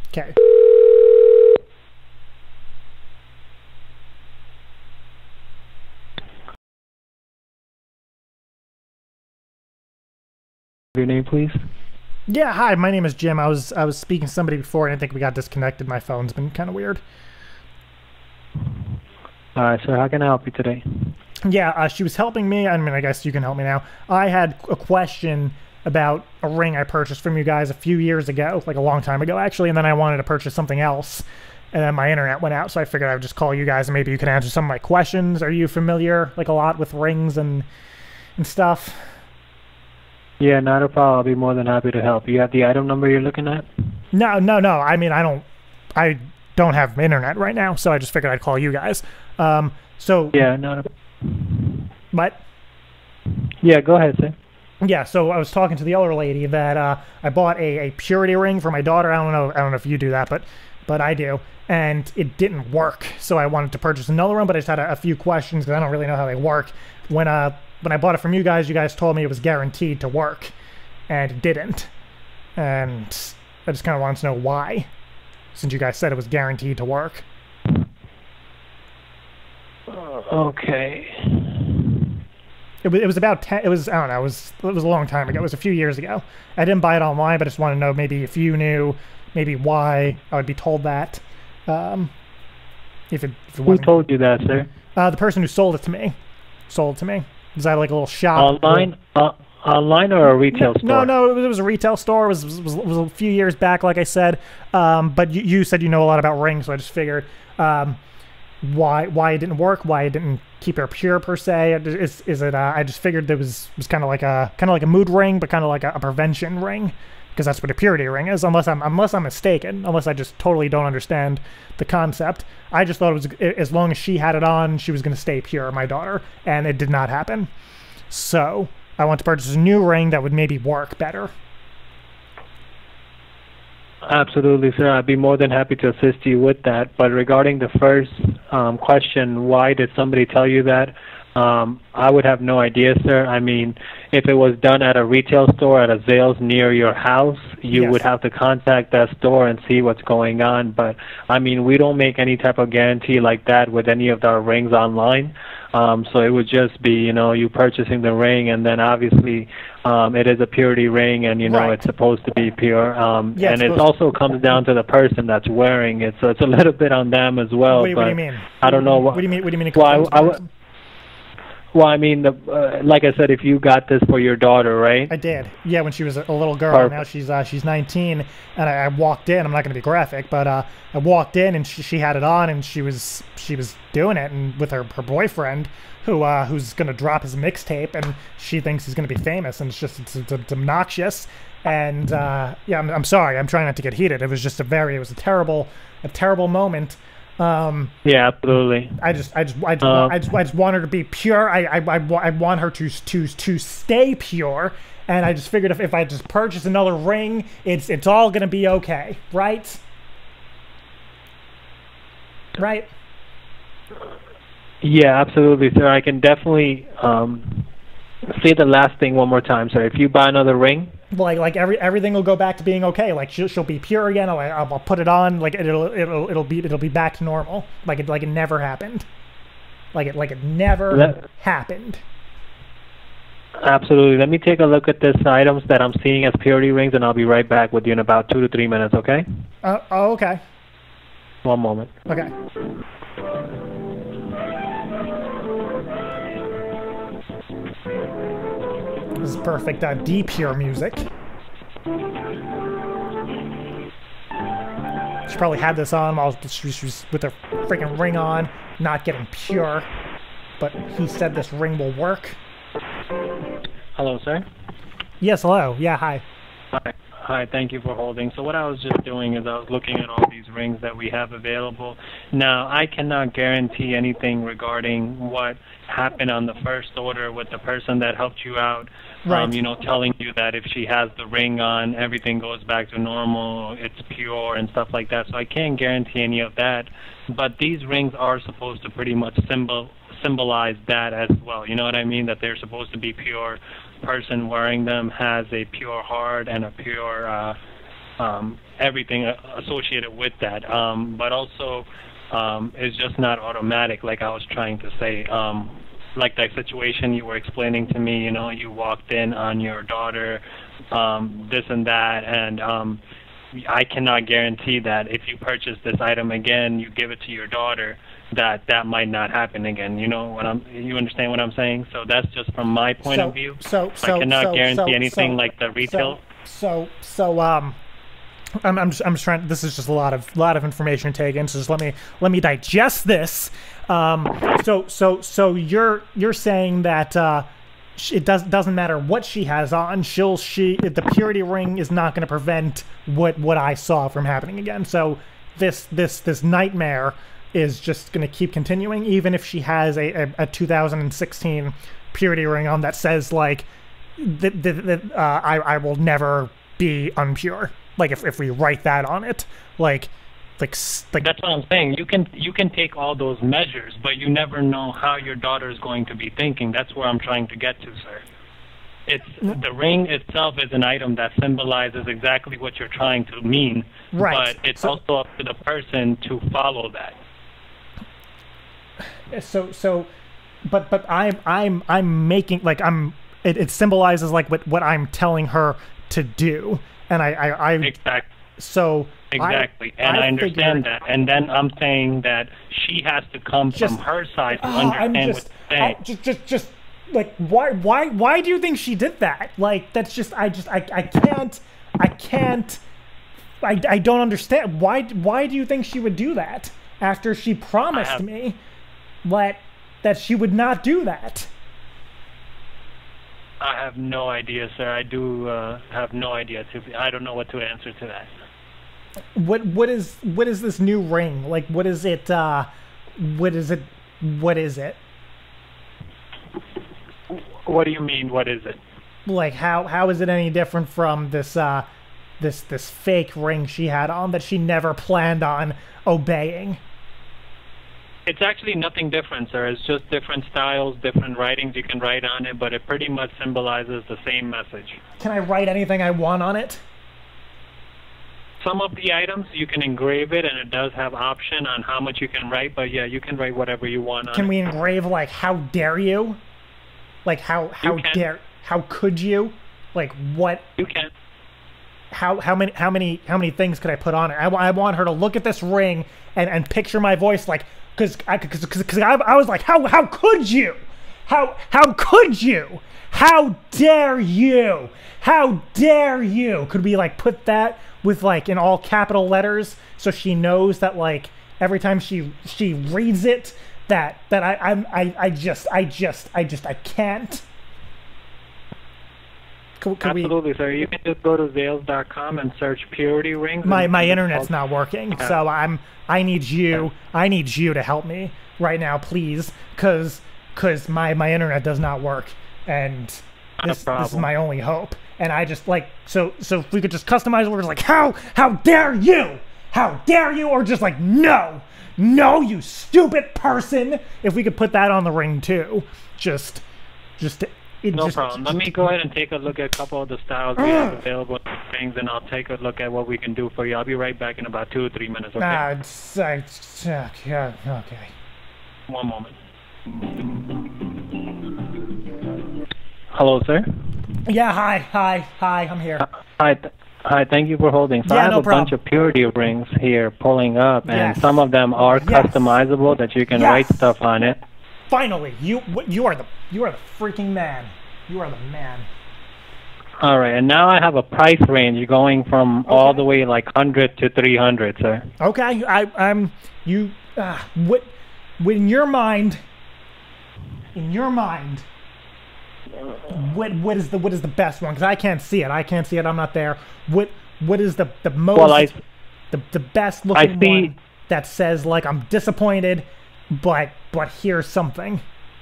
Okay. Your name, please. Yeah, hi, my name is Jim. I was speaking to somebody before, and I think we got disconnected. My phone's been kind of weird. All right, sir. How can I help you today? Yeah, she was helping me. I mean, I guess you can help me now. I had a question about a ring I purchased from you guys a few years ago, like a long time ago, actually, and then I wanted to purchase something else, and then my internet went out, so I figured I would just call you guys, and maybe you can answer some of my questions. Are you familiar, like, a lot with rings and stuff? Yeah, not a problem. I'll be more than happy to help. You have the item number you're looking at? No. I mean, I don't have internet right now, so I just figured I'd call you guys. So Yeah, not a... What? Yeah, go ahead, sir. Yeah, so I was talking to the other lady that I bought a purity ring for my daughter. I don't know if you do that, but I do, and it didn't work. So I wanted to purchase another one, but I just had a few questions because I don't really know how they work. When I bought it from you guys told me it was guaranteed to work, and it didn't. And I just kind of wanted to know why, since you guys said it was guaranteed to work. Okay. It was about 10, it was, I don't know, it was a long time ago. It was a few years ago. I didn't buy it online, but I just want to know maybe if you knew, maybe why I would be told that. If it Who wasn't. told you that, sir? The person who sold it to me. Was I like a little shop? Online or a retail store? No, it was a retail store. It was a few years back, like I said. But you said you know a lot about rings, so I just figured why it didn't work, why it didn't keep her pure per se. Is it? I just figured it was kind of like a mood ring, but kind of like a prevention ring, because that's what a purity ring is. Unless I'm mistaken, unless I just totally don't understand the concept. I just thought it was as long as she had it on, she was going to stay pure, my daughter, and it did not happen. So I want to purchase a new ring that would maybe work better. Absolutely, sir. I'd be more than happy to assist you with that. But regarding the first question, why did somebody tell you that? I would have no idea, sir. I mean, if it was done at a retail store, at a Zales near your house, you Yes. would have to contact that store and see what's going on. But, I mean, we don't make any type of guarantee like that with any of our rings online. So it would just be, you purchasing the ring, and then obviously it is a purity ring, and, Right. it's supposed to be pure. Yeah, and it also comes down to the person that's wearing it. So it's a little bit on them as well. What do you mean? I don't know What do you mean? What do you mean? Well, Well, I mean, like I said, if you got this for your daughter, right? I did. Yeah, when she was a little girl. Perfect. Now she's 19, and I walked in. I'm not going to be graphic, but I walked in and she had it on, and she was doing it, and with her boyfriend, who's going to drop his mixtape, and she thinks he's going to be famous, and it's obnoxious. And yeah, I'm sorry. I'm trying not to get heated. It was just it was a terrible moment. Yeah, absolutely. I just want her to be pure. I want her to stay pure, and I just figured if I just purchase another ring, it's all gonna be okay, right? Right? Yeah, absolutely, sir. I can definitely say the last thing one more time, sir. If you buy another ring, Like everything will go back to being okay. Like she'll be pure again. I'll put it on. Like it'll be back to normal. Like it never happened. Like it never happened. absolutely. Let me take a look at these items that I'm seeing as purity rings, and I'll be right back with you in about 2 to 3 minutes. Okay? Oh, okay. One moment. Okay. This is perfect D-pure music. She probably had this on while she's with her freaking ring on, not getting pure. But he said this ring will work. Hello, sir. Yes, hello. Yeah, hi. Hi, thank you for holding. So what I was just doing is I was looking at all these rings that we have available. Now, I cannot guarantee anything regarding what happened on the first order with the person that helped you out, Right. telling you that if she has the ring on, everything goes back to normal, it's pure and stuff like that. So I can't guarantee any of that. But these rings are supposed to pretty much symbolize that as well. You know what I mean? That they're supposed to be pure. Person wearing them has a pure heart and a pure everything associated with that. But also, it's just not automatic, like I was trying to say. Like that situation you were explaining to me, you know, you walked in on your daughter, this and that, and I cannot guarantee that if you purchase this item again, you give it to your daughter, that might not happen again. You know you understand what I'm saying? So that's just from my point of view. I cannot guarantee anything like the retail. I'm just trying. This is just a lot of information taken. So just let me digest this. So you're saying that it doesn't matter what she has on. The purity ring is not going to prevent what I saw from happening again. So this nightmare is just going to keep continuing, even if she has a 2016 purity ring on that says like I will never be unpure. Like if we write that on it, like that's what I'm saying. You can take all those measures, but you never know how your daughter is going to be thinking. That's where I'm trying to get to, sir. The ring itself is an item that symbolizes exactly what you're trying to mean, right? But it's also up to the person to follow that. But I'm making like it symbolizes like what I'm telling her to do, and I exactly. So exactly, and I understand that, and then I'm saying that she has to come from her side to understand what you're saying. Just like why do you think she did that? Like that's just I can't I don't understand why do you think she would do that after she promised me that she would not do that? I have no idea, sir. I do have no idea. I don't know what to answer to that. What is this new ring? Like what is it? What is it? What do you mean? What is it? Like how is it any different from this fake ring she had on that she never planned on obeying? It's actually nothing different, sir. It's just different styles, different writings you can write on it, but it pretty much symbolizes the same message. Can I write anything I want on it? Some of the items you can engrave it, and it does have option on how much you can write, but yeah, you can write whatever you want on it. Can we engrave like "How dare you"? Like how could you? Like what? You can. How many things could I put on it? I want her to look at this ring and picture my voice like because I was like how could you? How could you? How dare you? How dare you? Could we like put that with like in all capital letters so she knows that like every time she reads it that I can't. Absolutely, sir. You can just go to Zales.com and search purity rings. My internet's not working, so I need you to help me right now, please, because my internet does not work, and this is my only hope. And I just like so if we could just customize words like how dare you, or just like no, you stupid person. If we could put that on the ring too, no problem. Let me go ahead and take a look at a couple of the styles we have available in rings, and I'll take a look at what we can do for you. I'll be right back in about 2 or 3 minutes, okay? Okay. One moment. Hello, sir? Yeah, hi, I'm here. Hi, thank you for holding. So yeah, I have no a bunch of purity rings here pulling up, and yes. some of them are customizable that you can write stuff on it. Finally, you are the freaking man. You are the man. All right, and now I have a price range going from all the way like 100 to 300, sir. Okay, what in your mind? What is the best one? Because I can't see it. I'm not there. What is the most the best looking one that says like I'm disappointed, but here's something.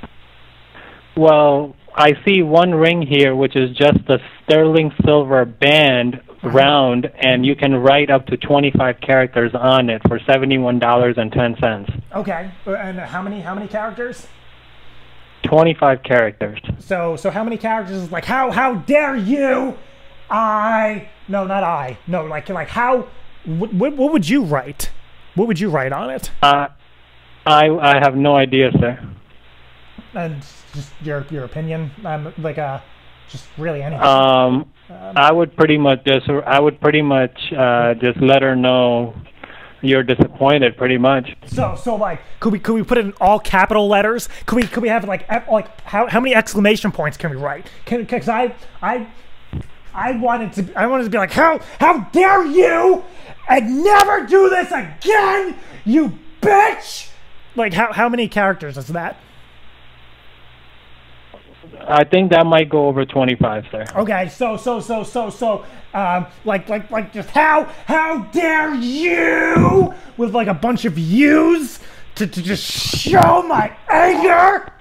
Well, I see one ring here, which is just a sterling silver band round, and you can write up to 25 characters on it for $71.10. Okay, and how many characters? 25 characters. So how many characters is like how dare you? No, not I. No, like how? What would you write? What would you write on it? I have no idea, sir. And just your opinion. Just really anything. I would pretty much just let her know you're disappointed, pretty much. So like, could we put it in all capital letters? Could we have like how many exclamation points can we write? Because I wanted to be like, how dare you, and never do this again, you bitch! Like how many characters is that? I think that might go over 25, sir. Okay, so like just how dare you, with like a bunch of U's to just show my anger.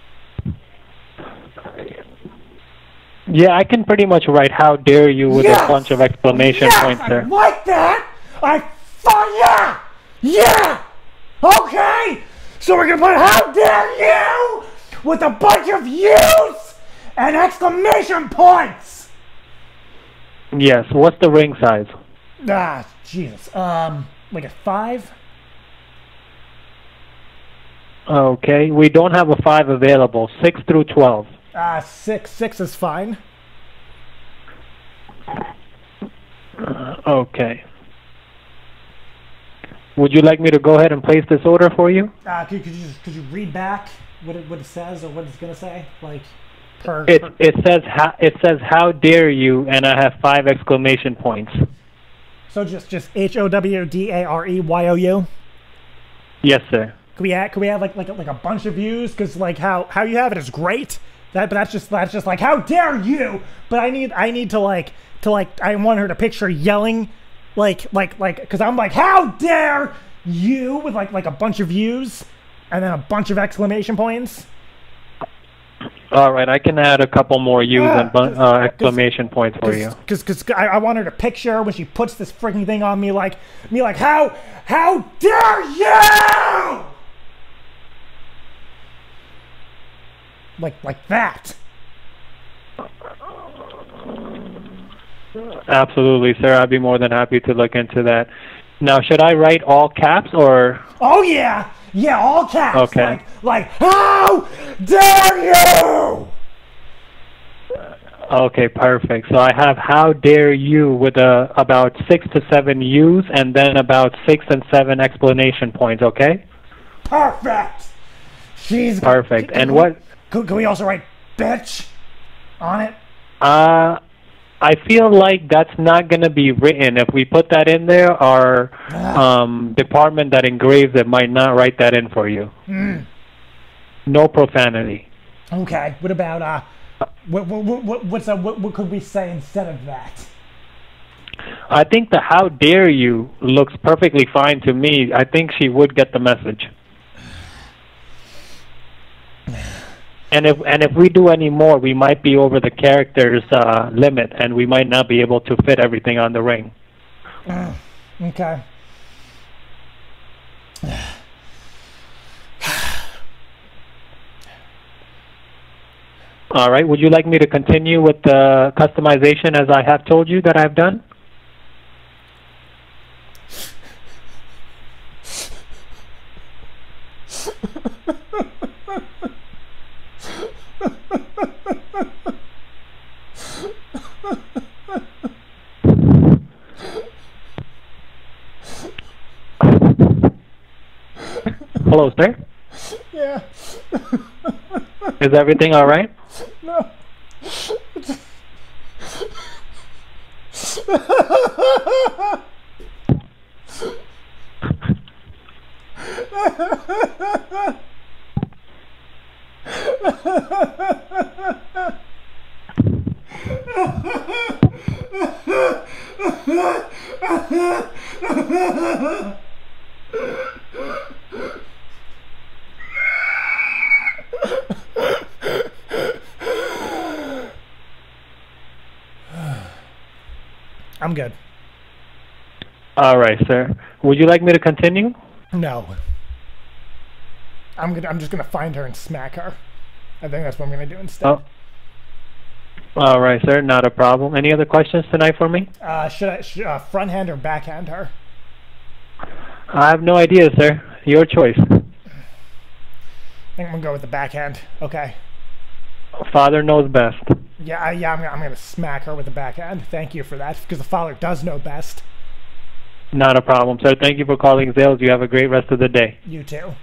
Yeah, I can pretty much write "how dare you" with a bunch of exclamation points, sir. I like that. Yeah. Okay, so we're gonna put "how dare you" with a bunch of U's and exclamation points. Yes. What's the ring size? Jesus. Like a 5. Okay, we don't have a 5 available. 6 through 12. 6 is fine. Okay. Would you like me to go ahead and place this order for you? Could you read back what it says or what it's gonna say? Like it says how dare you, and I have 5 exclamation points. So just HOWDAREYOU. Yes, sir. Could we have like a bunch of views? Because like how you have it is great. But that's just like, how dare you? But I need to like I want her to picture yelling like because I'm like, how dare you, with like a bunch of views and then a bunch of exclamation points. All right, I can add a couple more U's and exclamation points for you. Because I want her to picture when she puts this freaking thing on me like how dare you? Like that. Absolutely, sir. I'd be more than happy to look into that. Now, should I write all caps or? Oh yeah, all caps. Okay. Like how dare you? Okay, perfect. So I have "how dare you" with about 6 to 7 U's and then about 6 and 7 exclamation points. Okay. Perfect. She's perfect. And what? Can we also write "bitch" on it? I feel like that's not going to be written. If we put that in there, our department that engraves it might not write that in for you. No profanity. Okay. What about what could we say instead of that? I think the "how dare you" looks perfectly fine to me. I think she would get the message. And if we do any more, we might be over the characters limit, and we might not be able to fit everything on the ring. Okay. All right. Would you like me to continue with the customization as I have told you that I've done? Hello, sir. Yeah. Is everything all right? No. I'm good. All right, sir. Would you like me to continue? No. I'm just gonna find her and smack her. I think that's what I'm gonna do instead. All right, sir. Not a problem. Any other questions tonight for me? Should I front-hand or backhand her? I have no idea, sir. Your choice. I think I'm gonna go with the backhand. Okay. Father knows best. Yeah, I'm gonna smack her with the backhand. Thank you for that, because the father does know best. Not a problem, sir. Thank you for calling Zales. You have a great rest of the day. You too.